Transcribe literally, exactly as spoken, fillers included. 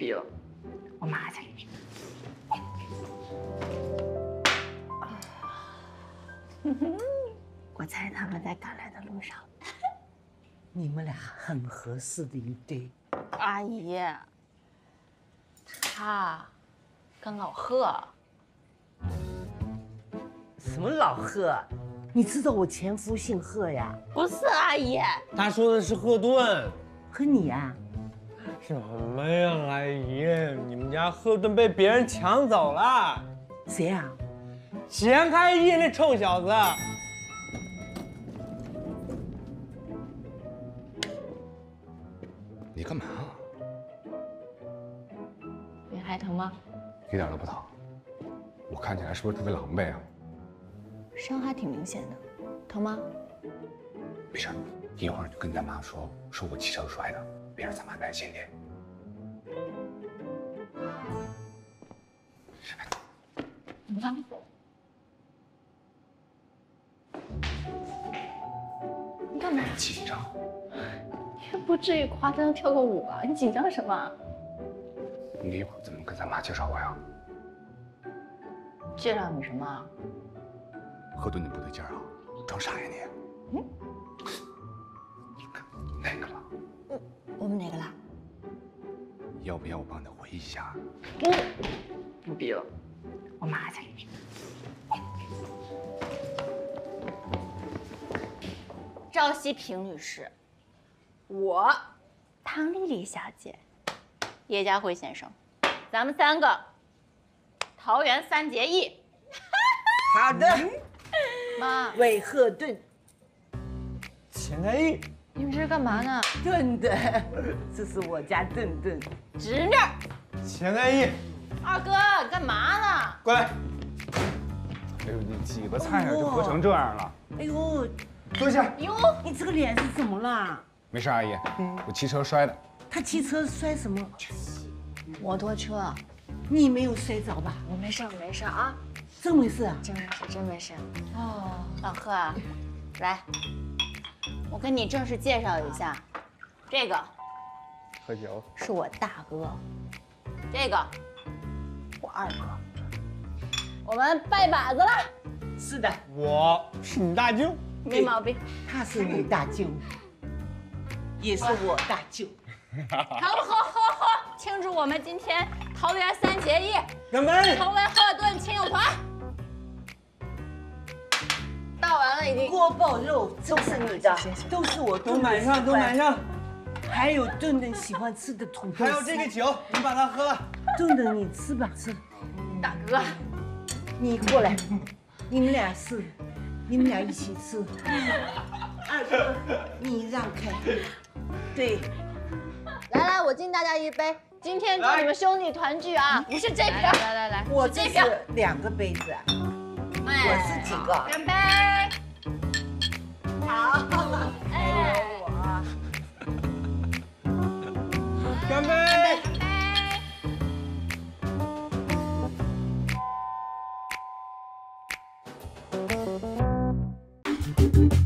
逼了，我妈去给你。我猜他们在赶来的路上。 你们俩很合适的一对。 阿姨，他跟老贺。 什么老贺？你知道我前夫姓贺呀？ 不是阿姨， 他说的是贺顿。 和你呀？ 什么呀，阿姨，你们家贺顿被别人抢走了。 谁呀？ 钱开义那臭小子。 你干嘛啊？ 你还疼吗？ 一点都不疼。我看起来是不是特别狼狈啊？ 伤还挺明显的，疼吗？ 没事，一会儿就跟咱妈说，说我骑车摔的，别让咱妈担心点。 你看，你干嘛？ 紧张。 也不至于夸张跳个舞吧？你紧张什么？ 你一会儿怎么跟咱妈介绍我呀？ 介绍你什么？ 贺顿，你不对劲儿啊！装傻呀你？嗯。哪个了？ 我我们哪个啦？ 要不要我帮你回忆一下？ 不，不必了，我妈去给你。赵西平女士，我，唐丽丽小姐，叶家辉先生，咱们三个，桃园三结义。 好的。 妈， 韦赫顿。 钱开义。 你们这是干嘛呢？ 顿顿，这是我家顿顿。 侄女。 钱开义。 二哥，干嘛呢？ 过来。 哎呦，你几个菜啊，就喝成这样了。 哎呦， 坐下。 哟， 你这个脸是怎么了？ 没事，阿姨，我骑车摔的。 他骑车摔什么？ 摩托车。 你没有摔着吧？ 我没事，我没事啊。 真没事啊？ 真没事，真没事。哦，老贺啊，来，我跟你正式介绍一下，这个喝酒是我大哥，这个我二哥，我们拜把子了。 是的， 我是你大舅。 没毛病。 他是你大舅，也是我大舅。 好不好？好好庆祝我们今天桃园三结义， 干杯！ 成为贺顿亲友团。倒完了已经。 锅包肉都是你的，都是我都买上，都买上。 还有顿顿喜欢吃的土豆丝。 还有这个酒，你把它喝了。 顿顿，你吃吧，吃。 大哥， 你过来，你们俩是，你们俩一起吃。二哥，你让开。对。 来来，我敬大家一杯。今天祝你们兄弟团聚啊！不是这瓶，来来来来， 我这这瓶是两个杯子，我是几个？ 干杯！好，哎， 干杯！ 干杯！